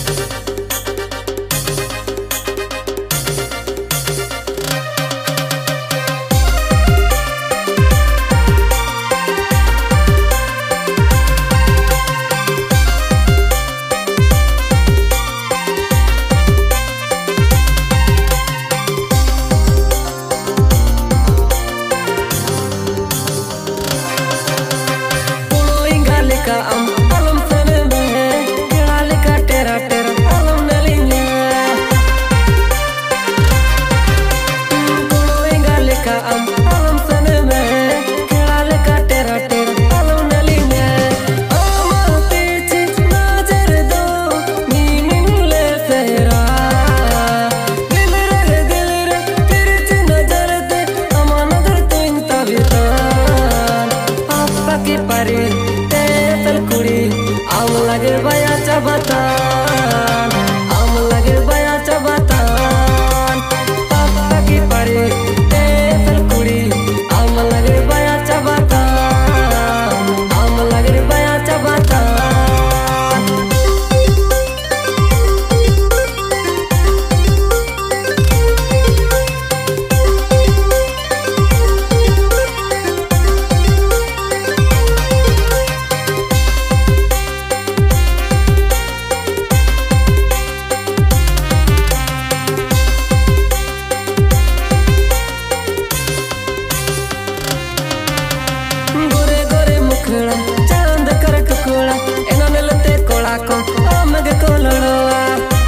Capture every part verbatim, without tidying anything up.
आम लगे बया चबतान, आम लगे बया चबतान, पापा की परी तेल कुड़ी। आम लगे बया चबतान, आम लगे बया चबतान। चांद करक कोड़ा एना मिलते कोड़ा को आमग कोलड़वा।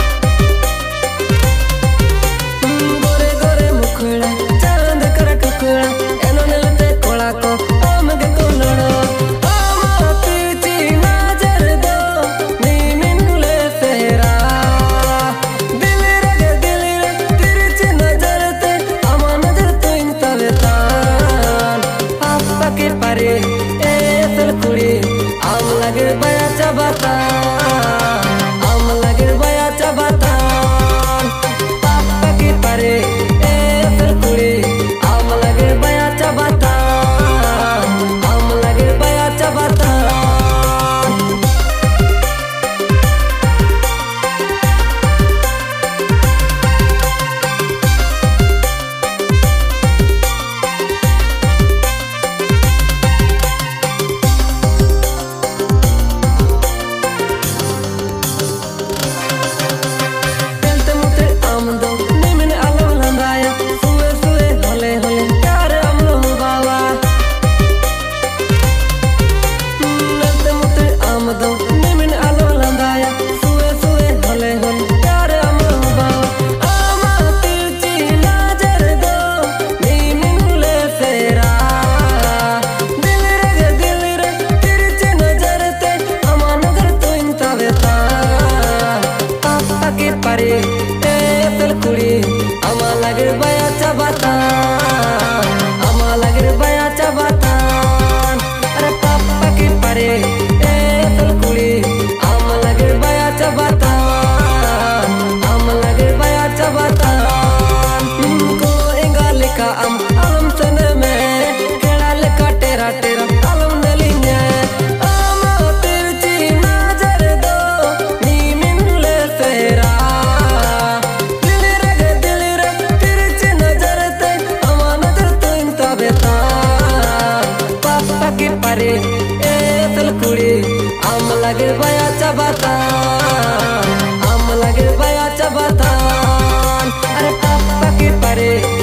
गोरे गोरे मुखड़ा चांद करक कोड़ा एना मिलते कोड़ा को आमग कोलड़वा। आमा पीछी नजर दो नी मिनले फेरा, दिल रग दिल रग तिरछी नजर ते आमा नजर तो इन तवेतान। पापा के परे कुड़ी आम लगे बया चबतान, आम लगे बया चबतान, पापा की परे फिर कुड़ी आम लगे बया चबतान, आम लगे बया चबतान। आमा लगे बया चबतान, आमा लगे बया चबतान, अरे पापा की परे कुड़ी आम लगे बया चबतान, आम लगे बया चबतान। को इंगा लिखा आम आलम सन में केड़ा लिखा टेरा टेरा आलम नलिन्या। आमा तिरछी नजर दो नी मिनले फेरा, परे एतल कुड़ी आम लगे बया चबतान, आम लगे बया चबतान, अरे पापा की परे।